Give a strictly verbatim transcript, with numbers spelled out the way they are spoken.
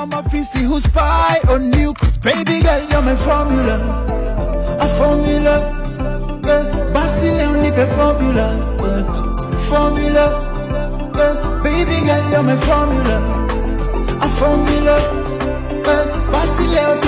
now my P C who spy on you. Cause baby girl, you're my formula. A formula. Yeah. Basile on the formula. Yeah. Formula. Yeah. Baby girl, you're my formula. A formula. Yeah. Basile on